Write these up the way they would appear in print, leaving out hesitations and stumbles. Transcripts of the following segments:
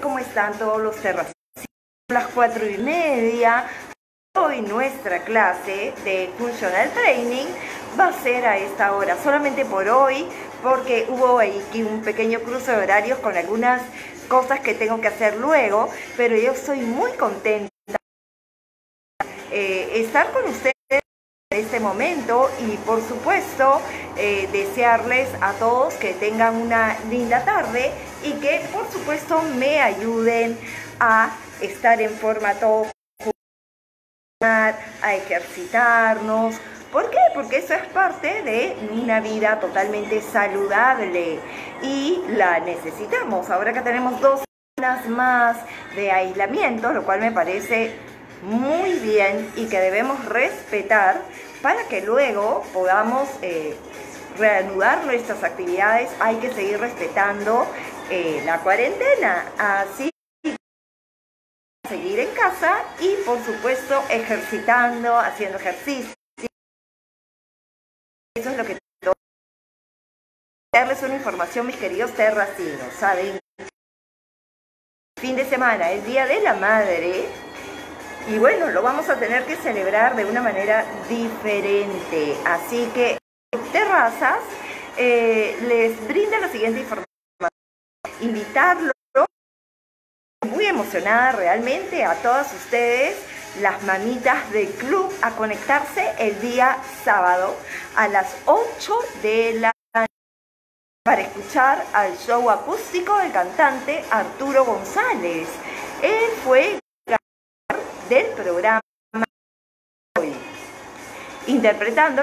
¿cómo están todos los terracinos? A las 4:30, hoy nuestra clase de Functional Training va a ser a esta hora, solamente por hoy, porque hubo aquí un pequeño cruce de horarios con algunas cosas que tengo que hacer luego, pero yo estoy muy contenta de estar con ustedes en este momento y por supuesto desearles a todos que tengan una linda tarde y que por supuesto me ayuden a estar en forma todos, a ejercitarnos. ¿Por qué? Porque eso es parte de una vida totalmente saludable y la necesitamos. Ahora que tenemos 2 semanas más de aislamiento, lo cual me parece muy bien y que debemos respetar para que luego podamos reanudar nuestras actividades. Hay que seguir respetando la cuarentena, así seguir en casa y por supuesto ejercitando, haciendo ejercicio. Eso es lo que tengo que darles una información, mis queridos terracinos. Saben, fin de semana, el Día de la Madre, y bueno, lo vamos a tener que celebrar de una manera diferente. Así que Terrazas les brinda la siguiente información. Invitarlos, muy emocionada realmente, a todas ustedes, las mamitas del club, a conectarse el día sábado a las 8 de la noche para escuchar al show acústico del cantante Arturo González. Él fue del programa hoy, interpretando.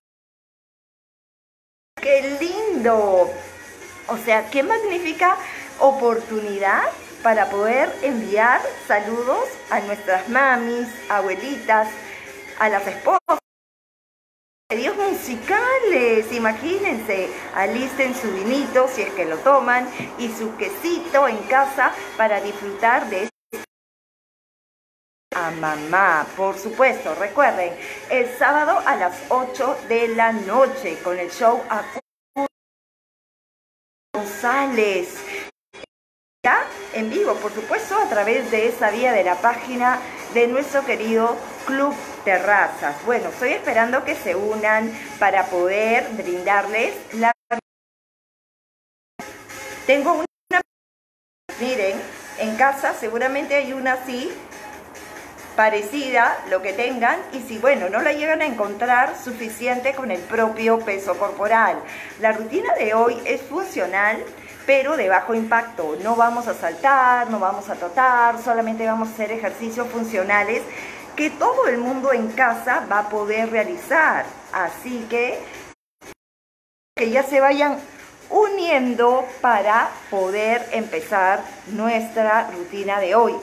¡Qué lindo! O sea, qué magnífica oportunidad para poder enviar saludos a nuestras mamis, abuelitas, a las esposas. Videos musicales, imagínense, alisten su vinito si es que lo toman y su quesito en casa para disfrutar de a mamá, por supuesto. Recuerden, el sábado a las 8 de la noche con el show Arturo González. Ya en vivo, por supuesto, a través de esa vía de la página de nuestro querido Club Terrazas. Bueno, estoy esperando que se unan para poder brindarles la... Tengo una... Miren, en casa seguramente hay una así, parecida, lo que tengan, y si bueno, no la llegan a encontrar, suficiente con el propio peso corporal. La rutina de hoy es funcional, pero de bajo impacto. No vamos a saltar, no vamos a trotar, solamente vamos a hacer ejercicios funcionales que todo el mundo en casa va a poder realizar. Así que ya se vayan uniendo para poder empezar nuestra rutina de hoy.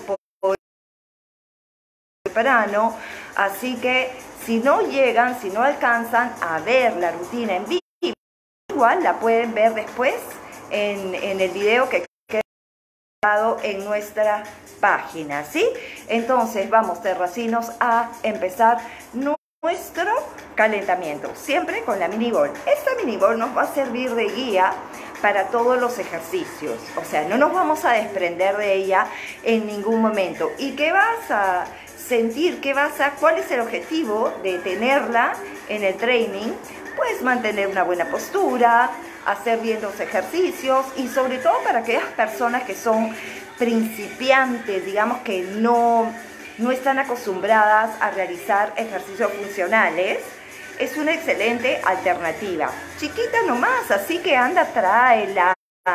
Temprano, así que si no llegan, si no alcanzan a ver la rutina en vivo, igual la pueden ver después en el video que queda en nuestra página, ¿sí? Entonces vamos, terracinos, a empezar nuestro calentamiento, siempre con la mini ball. Esta mini ball nos va a servir de guía para todos los ejercicios, o sea, no nos vamos a desprender de ella en ningún momento. ¿Y qué vas a sentir? ¿Cuál es el objetivo de tenerla en el training? Pues mantener una buena postura, hacer bien los ejercicios y sobre todo para aquellas personas que son principiantes, digamos que no están acostumbradas a realizar ejercicios funcionales. Es una excelente alternativa. Chiquita nomás, así que anda, tráela.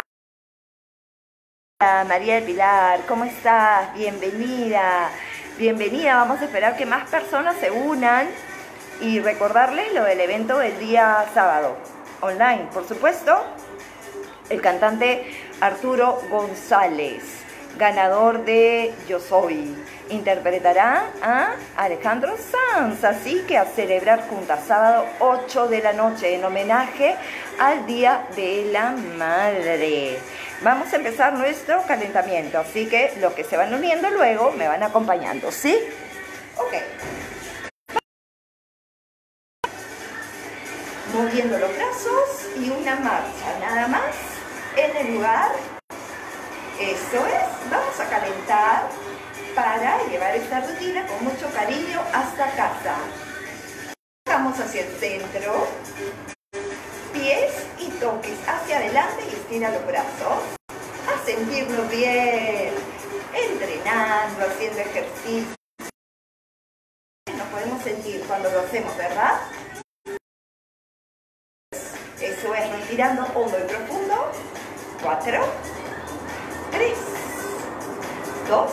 María del Pilar, ¿cómo estás? Bienvenida. Bienvenida, vamos a esperar que más personas se unan y recordarles lo del evento del día sábado, online, por supuesto. El cantante Arturo González, ganador de Yo Soy, interpretará a Alejandro Sanz, así que a celebrar juntas, sábado 8 de la noche, en homenaje al Día de la Madre. Vamos a empezar nuestro calentamiento, así que los que se van uniendo luego me van acompañando, ¿sí? Ok. Moviendo los brazos y una marcha, nada más, en el lugar Eso es, vamos a calentar para llevar esta rutina con mucho cariño hasta casa. Vamos hacia el centro, pies y toques hacia adelante y estira los brazos. A sentirnos bien, entrenando, haciendo ejercicio. Nos podemos sentir cuando lo hacemos, ¿verdad? Eso es, respirando hondo y profundo. 4, 3, 2,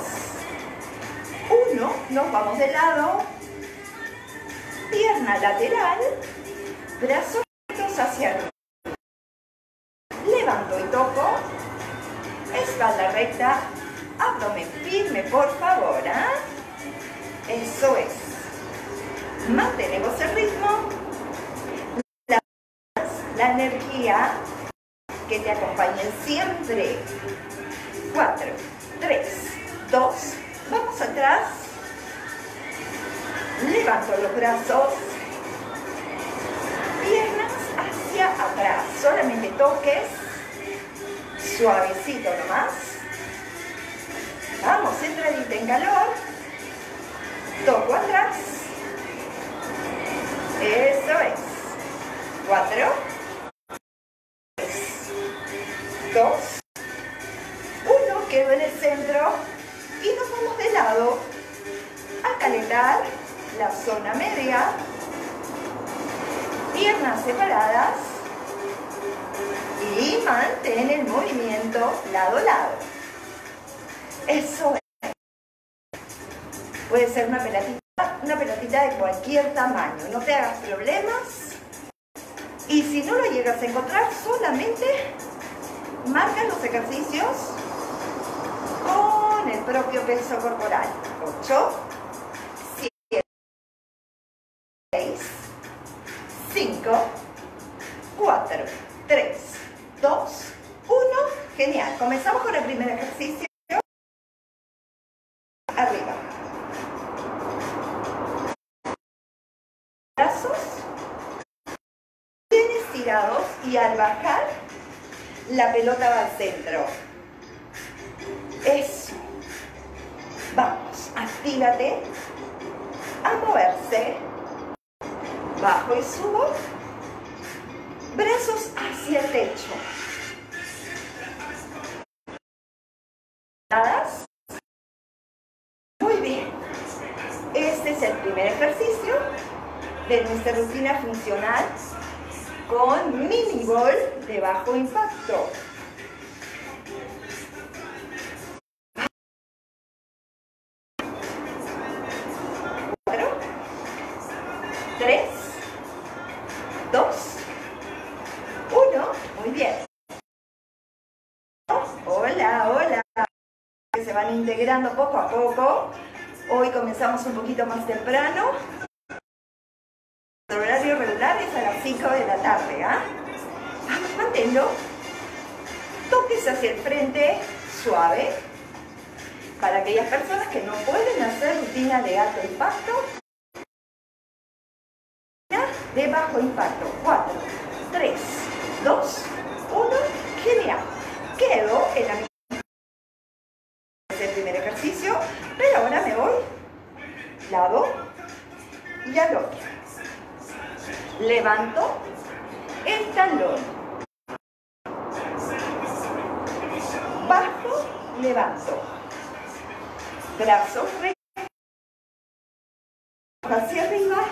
1. Nos vamos de lado. Pierna lateral. Brazos hacia arriba. Levanto y toco. Espalda recta. Abdomen firme, por favor. Eso es. Mantenemos el ritmo. La energía que te acompañe siempre. 4, 3, 2. Vamos atrás. Levanto los brazos. Piernas hacia atrás. Solamente toques. Suavecito nomás. Vamos, entradita en calor. Toco atrás. Eso es. 4, 3, 2, 1. Quedo en el centro. Y nos vamos de lado a calentar la zona media. Piernas separadas. Y mantén el movimiento lado a lado. Eso es. Puede ser una pelotita de cualquier tamaño. No te hagas problemas. Y si no lo llegas a encontrar, solamente marca los ejercicios con el propio peso corporal. 8, 7, 6, 5, 4, 3, 2, 1. Genial. Comenzamos con el primer ejercicio. Arriba. Brazos bien estirados y al bajar la pelota va al centro. Eso. Vamos, actívate a moverse. Bajo y subo. Brazos hacia el techo. Muy bien. Este es el primer ejercicio de nuestra rutina funcional con mini ball de bajo impacto. 4, 3, 2, 1. Muy bien. Hola, hola. Que se van integrando poco a poco. Hoy comenzamos un poquito más temprano. El horario regular es a las 5 de la tarde. Vamos, manténlo. Toques hacia el frente, suave. Para aquellas personas que no pueden hacer rutina de alto impacto, de bajo impacto. 4, 3, 2, 1. Genial. Quedo en la mitad del primer ejercicio, pero ahora me voy lado y al otro. Levanto el talón. Bajo, levanto. Brazos rectos hacia arriba.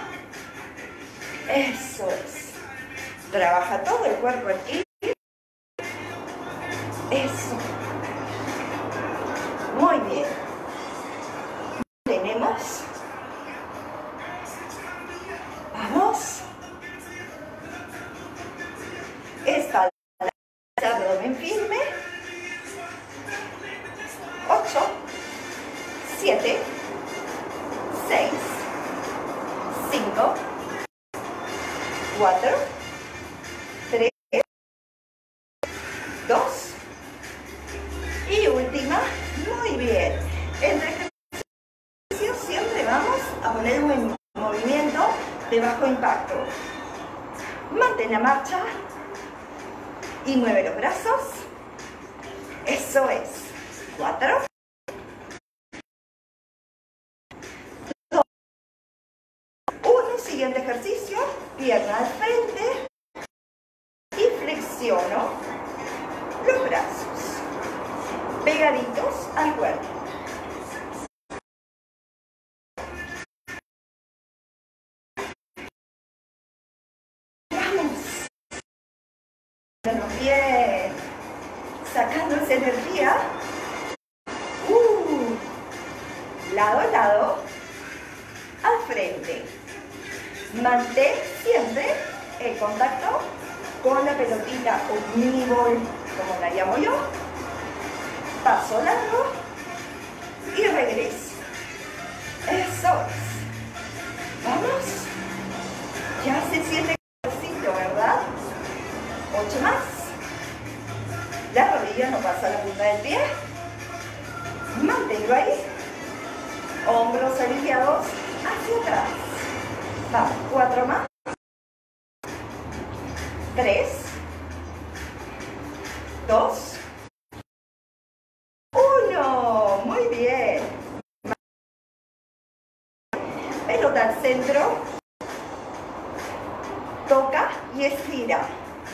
Eso es. Trabaja todo el cuerpo aquí. Eso. Muy bien. Tenemos. Vamos. Espalda, abdomen firme. 8, 7, 6, 5, 4, 3, 2 y última. Muy bien. Entre ejercicios siempre vamos a poner un movimiento de bajo impacto. Mantén la marcha y mueve los brazos. Eso es. 4, 2, 1. Siguiente ejercicio, pierna al frente y flexiono los brazos pegaditos al cuerpo. Vamos. Bien. Sacando esa energía. Lado a lado. Al frente. Mantén siempre el contacto con la pelotita o mini ball, como la llamo yo. Paso largo y regreso. Eso es. Vamos. Ya se siente calorcito, ¿verdad? 8 más. La rodilla no pasa a la punta del pie. Manténlo ahí. Hombros aliviados hacia atrás. Vamos, 4 más. 3, 2, 1. Muy bien. Pelota al centro. Toca y estira.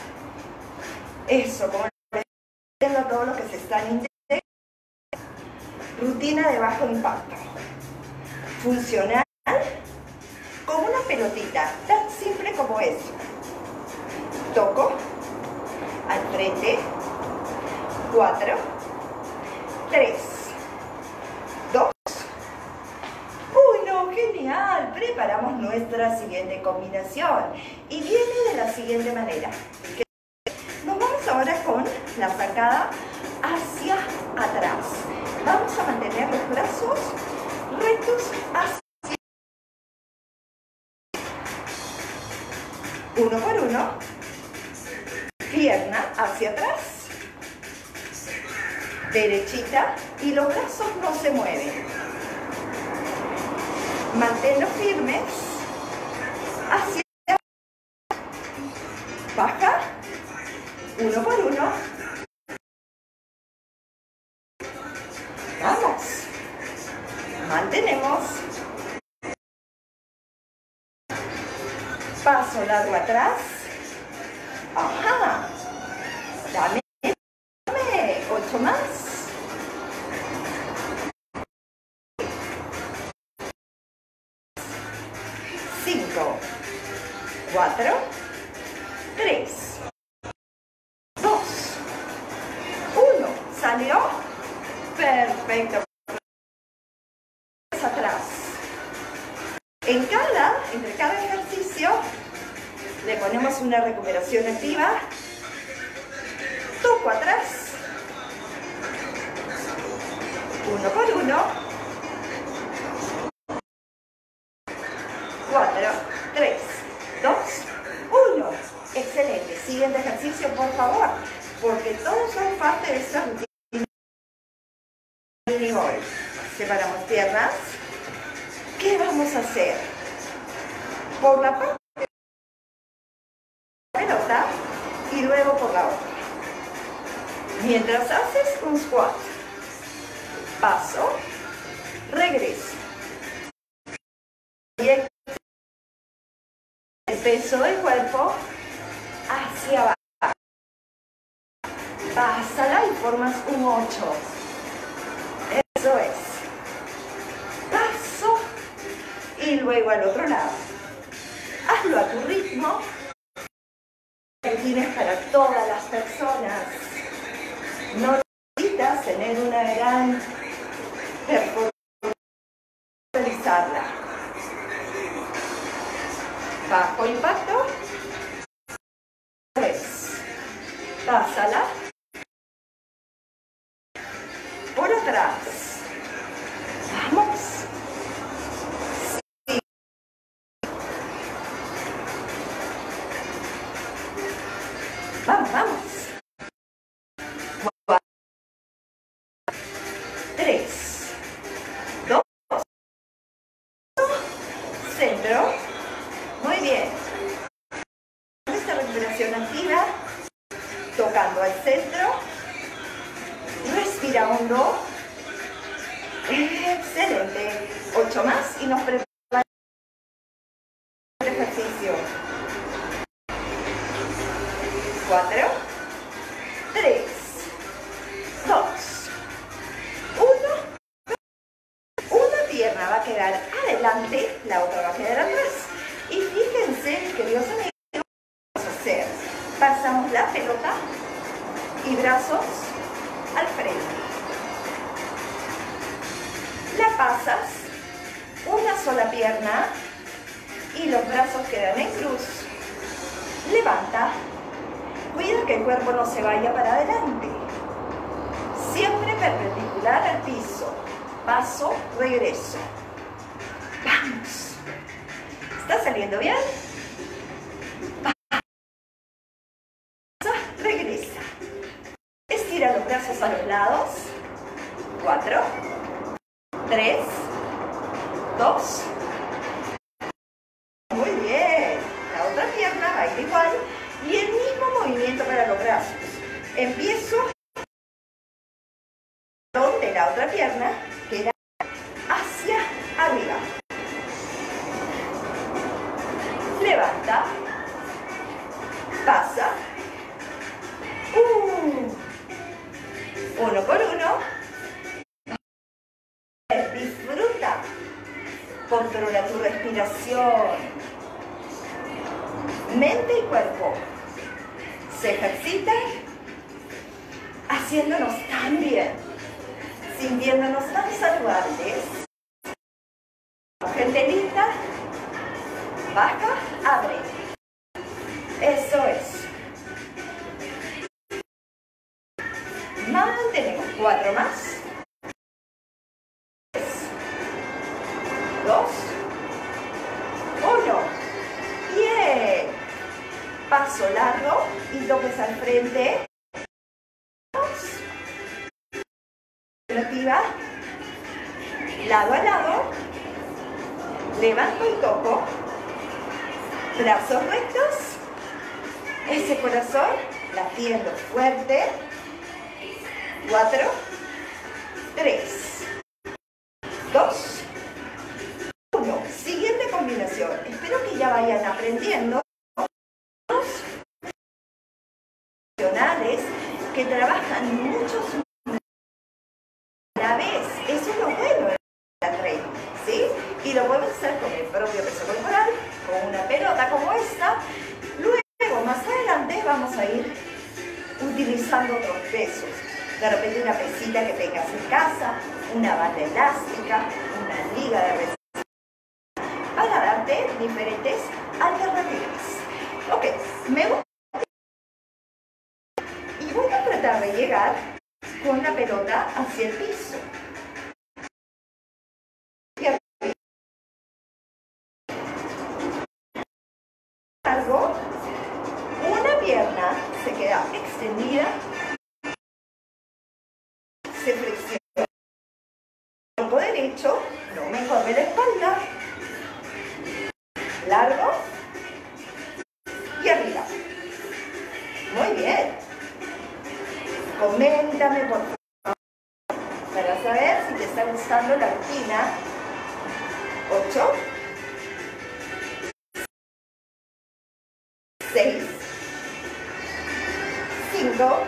Eso, como viendo todo lo que se están integrando. Rutina de bajo impacto. Funcional con una pelotita tan simple como eso. Toco al frente. 4, 3, 2, 1. Genial. Preparamos nuestra siguiente combinación y viene de la siguiente manera. Nos vamos ahora con la sacada hacia atrás. Vamos a mantener los brazos rectos hacia uno por uno. Pierna hacia atrás. Derechita y los brazos no se mueven. Manténlos firmes. Hacia baja. Uno por uno. Vamos. Mantenemos. Paso largo atrás. Ajá. Dame. 8 más. 5, 4, 3, 2, 1. ¿Salió? Perfecto. Atrás. Entre cada ejercicio le ponemos una recuperación activa. Toco atrás. Uno por uno. 4, 3, 2, 1. Excelente. Siguiente ejercicio, por favor, porque todos son parte de esta rutina. Mini ball. Separamos piernas. ¿Qué vamos a hacer? Por la parte de la pelota y luego por la otra. Mientras haces un squat. Paso. Regreso. Y el peso del cuerpo hacia abajo. Pásala y formas un 8. Eso es. Paso y luego al otro lado. Hazlo a tu ritmo. Tienes para todas las personas. No necesitas tener una gran performance. Realizarla. Bajo impacto. 3. Pásala. Por atrás. Vamos. Sí. Vamos, vamos. 4, 3, 2, 1. Centro. Muy bien. Esta recuperación activa. Tocando al centro. Respira hondo. Excelente. 8 más y nos preparamos el ejercicio. 4, 3, 2, 1. Una pierna va a quedar adelante, la otra va a quedar atrás. Y fíjense, mis queridos amigos, lo que vamos a hacer. Pasamos la pelota y brazos al frente. La pasas, una sola pierna y los brazos quedan en cruz. Levanta, cuida que el cuerpo no se vaya para adelante. Siempre perpendicular al piso. Paso, regreso. Vamos. ¿Está saliendo bien? Pasa, regresa. Estira los brazos a los lados. 4, 3, 2. Muy bien. La otra pierna va a ir igual. Y el mismo movimiento para los brazos. Empiezo de la otra pierna, queda hacia arriba. Levanta. Pasa. Uno por uno. Disfruta. Controla tu respiración. Mente y cuerpo se ejercitan haciéndonos tan bien, sintiéndonos tan saludables. Gente linda, baja, abre. Eso es. Mantenemos 4 más. 3, 2, 1. Bien. Paso largo y toques al frente. Relativa. Lado a lado. Levanto y toco. Brazos rectos. Ese corazón latiendo fuerte. 4, 3, 2, 1. Siguiente combinación. Espero que ya vayan aprendiendo. Que trabajan muchos a la vez. Eso es lo bueno de la training, ¿sí? Y lo podemos hacer con el propio peso corporal, con una pelota como esta. Luego, más adelante, vamos a ir utilizando otros pesos. De repente una pesita que tengas en casa, una banda elástica, una liga de resistencia, para darte diferentes alternativas. Ok, me gusta. Y voy a tratar de llegar con la pelota hacia el piso. Largo, una pierna se queda extendida, se flexiona el tronco derecho, no me corre la espalda, largo y arriba. Muy bien. Coméntame por favor para saber si te está gustando la rutina. 8, 6, 5,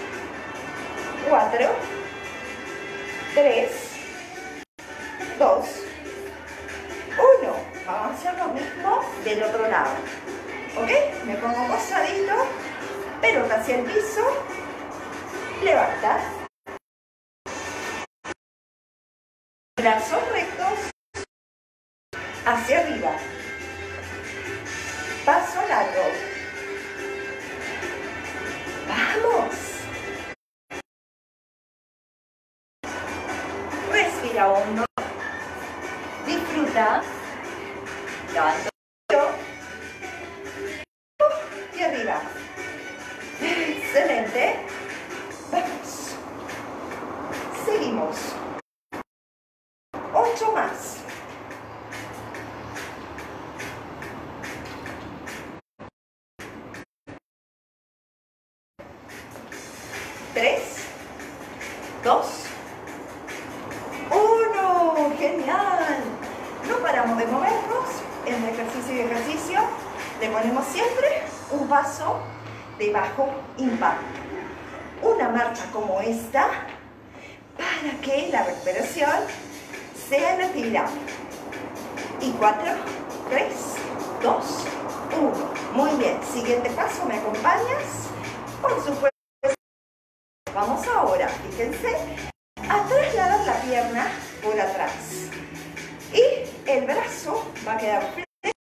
4, 3, 2, 1. Vamos a hacer lo mismo del otro lado. ¿Ok? Me pongo acostadito, pelota hacia el piso, levanta. Brazos rectos hacia arriba. Paso largo. ¡Vamos! Respira hondo. Disfruta. Levanta y arriba. Excelente. Vamos. Seguimos. 8 más. Tres, dos, uno. genial. No paramos de movernos entre ejercicio y ejercicio. Le ponemos siempre un paso de bajo impacto. Una marcha como esta para que la recuperación sea en actividad. Y 4, 3, 2, 1. Muy bien. Siguiente paso, ¿me acompañas? Por supuesto. Vamos ahora, fíjense, a trasladar la pierna por atrás. Y el brazo va a quedar flexible.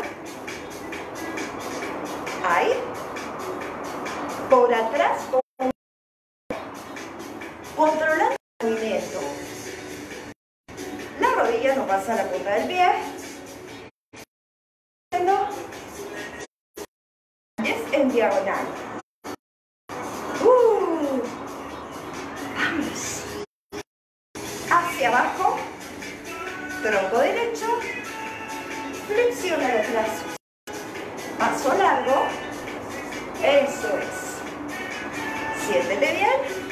Ahí. Por atrás, controlando el movimiento. La rodilla no pasa a la punta del pie. Es en diagonal. Vamos. Hacia abajo. Tronco derecho. Flexiona los brazos. Paso largo. Eso es. Siéntete bien.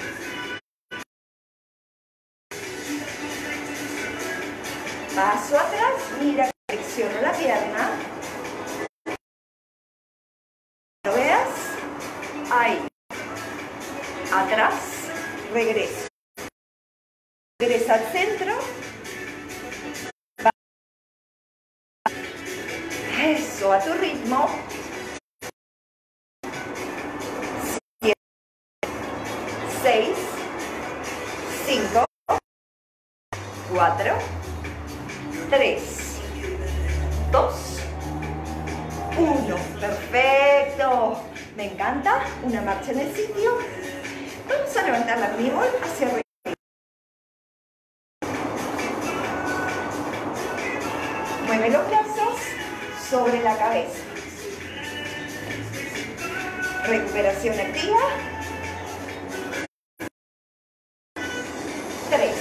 Paso atrás, mira, flexiono la pierna. ¿Lo veas? Ahí. Atrás, regreso. Regresa al centro. Eso, a tu ritmo. 7, 6, 5, 4, 3, 2, 1. Perfecto. Me encanta. Una marcha en el sitio. Vamos a levantar la mínima hacia arriba. Mueve los brazos sobre la cabeza. Recuperación activa. 3,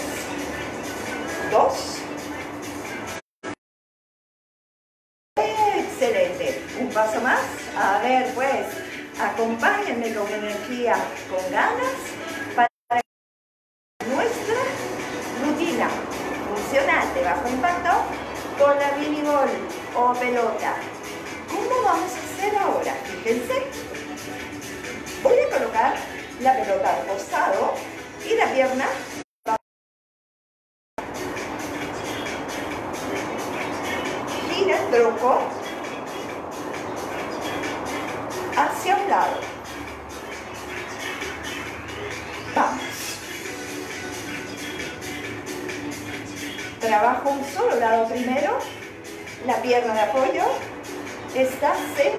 2. Excelente. Un paso más. A ver, pues, acompáñenme con energía, con ganas, para nuestra rutina funcional de bajo impacto con la mini ball o pelota. ¿Cómo vamos a hacer ahora? Fíjense. Voy a colocar la pelota al costado y la pierna gira el tronco hacia un lado. Vamos. Trabajo un solo lado primero. La pierna de apoyo está centrada.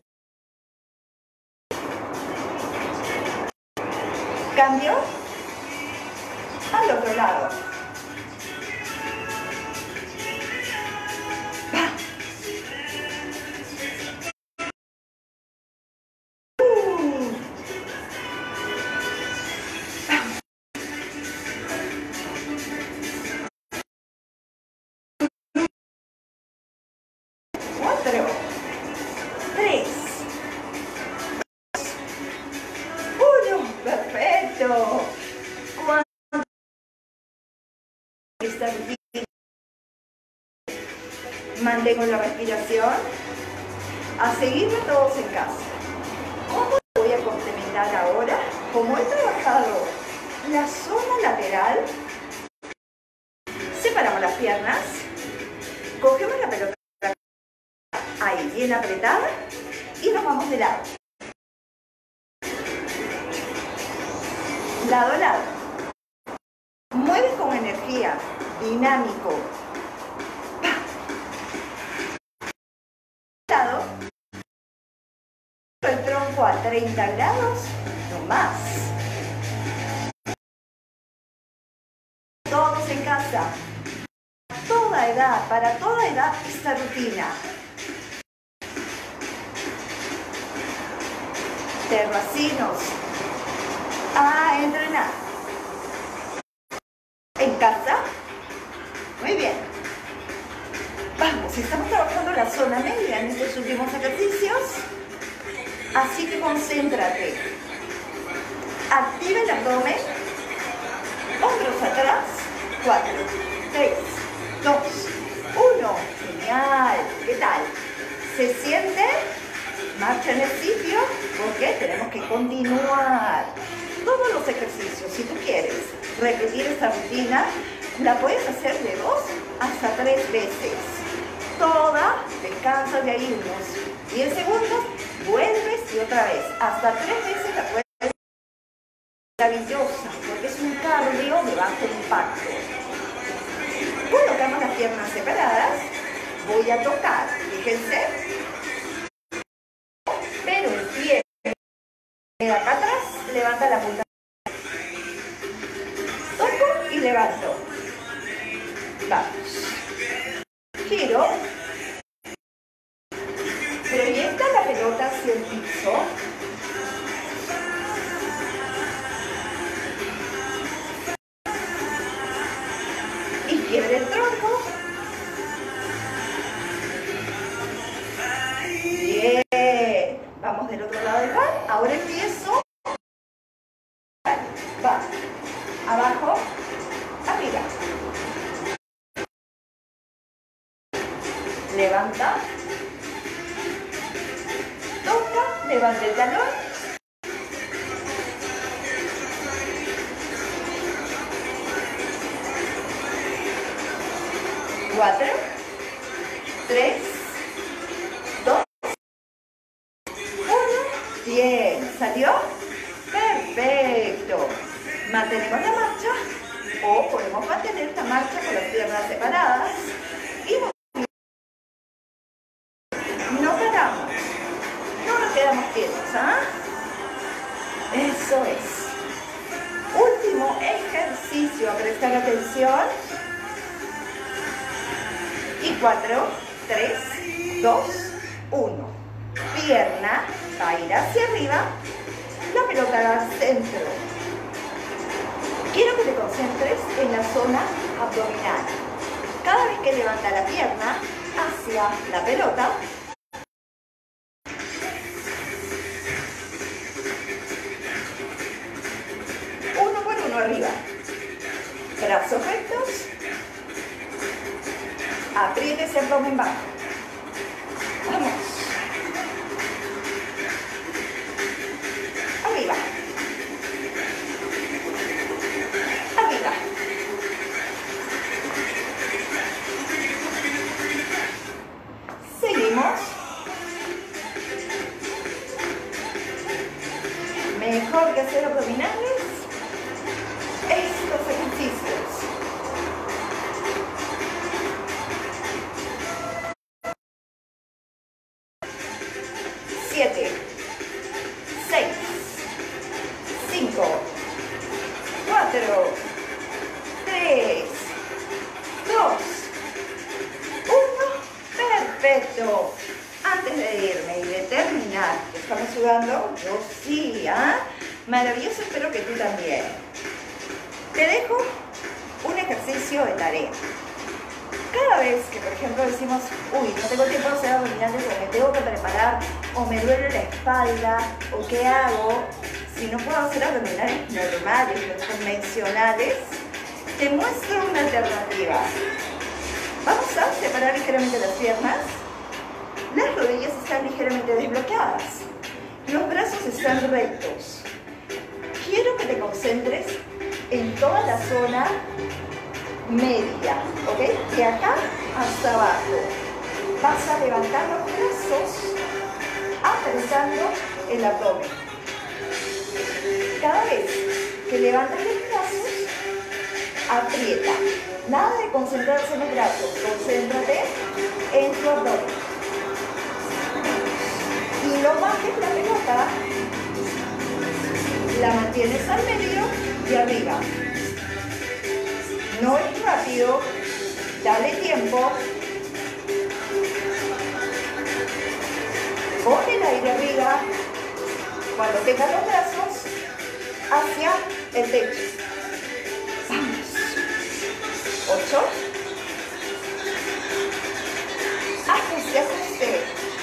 Cambio al otro lado. Va. 4, 3, 1. Perfecto. Esta rutina. Mantengo la respiración. A seguirlo todos en casa. ¿Cómo voy a complementar ahora? Como he trabajado la zona lateral, separamos las piernas, cogemos la pelota ahí bien apretada y nos vamos de lado. Lado a lado. Mueves con energía, dinámico. Lado. El tronco a 30 grados, no más. Todos en casa. Toda edad, para toda edad esta rutina. Terracinos. A entrenar. ¿En casa? Muy bien. Vamos, estamos trabajando la zona media en estos últimos ejercicios. Así que concéntrate. Activa el abdomen. Hombros atrás. 4, 3, ¿Se siente? Marcha en el sitio, porque tenemos que continuar todos los ejercicios. Si tú quieres repetir esta rutina, la puedes hacer de 2 hasta 3 veces. Toda, descansas de ahí unos 10 segundos, vuelves y otra vez. Hasta 3 veces la puedes hacer. Maravillosa, porque es un cardio de bajo impacto. Colocamos las piernas separadas. Voy a tocar, fíjense. Pero el pie de acá atrás, levanta la punta. Toco y levanto. Vamos. Giro. Proyecta la pelota hacia el piso. Y quiebre el tronco. Bien. Vamos del otro lado del bar. Ahora empiezo. Va. Abajo. Arriba. Levanta. Toca. Levanta el talón. Cuatro. 3. 2. 1. Bien. ¿Salió? Perfecto. Mantenemos la marcha o podemos mantener esta marcha con las piernas separadas y no paramos, no nos quedamos quietos, ¿ah? Eso es. Último ejercicio, a prestar atención. Y 4, 3, 2, 1. Pierna va a ir hacia arriba, la pelota va al centro. Quiero que te concentres en la zona abdominal. Cada vez que levanta la pierna hacia la pelota, uno por uno arriba. Brazos rectos. Apriete ese abdomen bajo. Vamos. Arriba. Arriba. Seguimos. Mejor que hacer abdominales, estos ejercicios. 7, 6, 5, 4, 3, 2, 1. Perfecto. Antes de irme y de terminar, ¿estamos sudando? Yo sí, ¿ah? Maravilloso, espero que tú también. Te dejo un ejercicio de tarea. Cada vez que, por ejemplo, decimos, uy, no tengo tiempo de hacer abdominales, o me tengo que preparar, o me duele la espalda, o qué hago, si no puedo hacer abdominales normales, los convencionales, te muestro una alternativa. Vamos a separar ligeramente las piernas. Las rodillas están ligeramente desbloqueadas. Los brazos están rectos. Quiero que te concentres en toda la zona media, ¿ok? De acá hasta abajo. Vas a levantar los brazos apretando el abdomen. Cada vez que levantas los brazos, aprieta. Nada de concentrarse en los brazos, concéntrate en tu abdomen. Y no bajes la pelota, la mantienes al medio y arriba. No es rápido, dale tiempo. Pon el aire arriba cuando tengas los brazos hacia el techo. Vamos. 8. Ajuste, ajuste.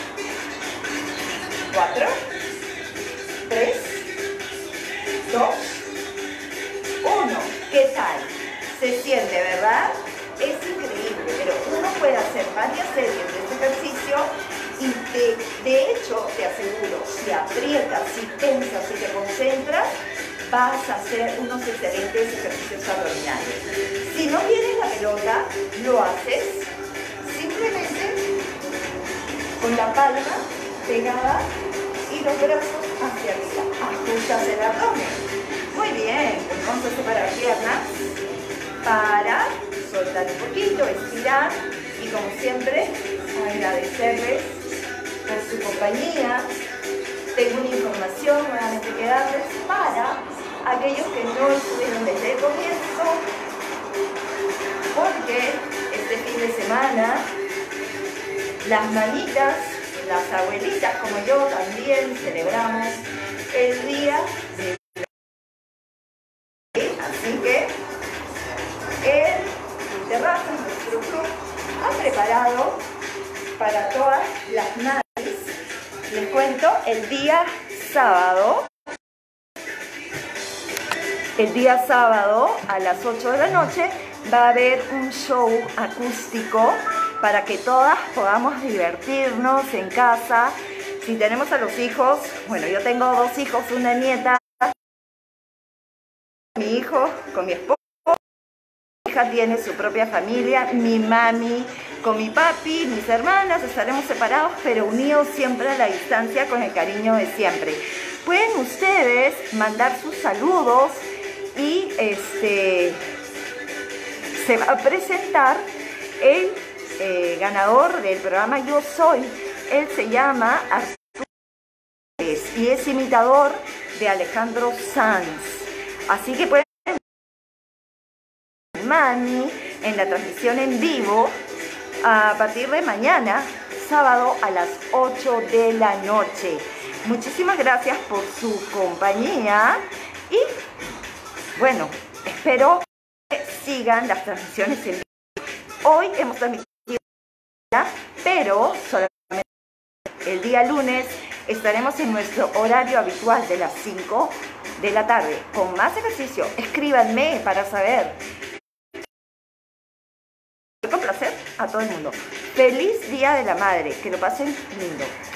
4, 3, 2, 1. ¿Qué tal? Se siente, ¿verdad? Es increíble, pero uno puede hacer varias series de este ejercicio y De hecho, te aseguro, si aprietas, si tensas, si te concentras, vas a hacer unos excelentes ejercicios abdominales. Si no tienes la pelota, lo haces simplemente con la palma pegada y los brazos hacia arriba. Ajustas el abdomen. Muy bien, pues vamos a separar piernas para soltar un poquito, estirar y como siempre agradecerles por su compañía. Tengo una información nuevamente que darles para aquellos que no estuvieron desde el comienzo, porque este fin de semana las mamitas, las abuelitas como yo también celebramos el día de hoy. Así que el terraza, nuestro club, ha preparado para todas las madres. Les cuento, el día sábado a las 8 de la noche va a haber un show acústico para que todas podamos divertirnos en casa. Si tenemos a los hijos, bueno, yo tengo 2 hijos, una nieta, mi hijo con mi esposo, mi hija tiene su propia familia, mi mami con mi papi, mis hermanas, estaremos separados pero unidos siempre a la distancia con el cariño de siempre. Pueden ustedes mandar sus saludos y se va a presentar el ganador del programa Yo Soy. Él se llama Arturo y es imitador de Alejandro Sanz. Así que pueden Mani en la transmisión en vivo a partir de mañana, sábado a las 8 de la noche. Muchísimas gracias por su compañía y bueno, espero que sigan las transmisiones en vivo. Hoy hemos transmitido, pero solamente el día lunes estaremos en nuestro horario habitual de las 5 de la tarde con más ejercicio. Escríbanme para saber. Con placer a todo el mundo. Feliz Día de la Madre. Que lo pasen lindo.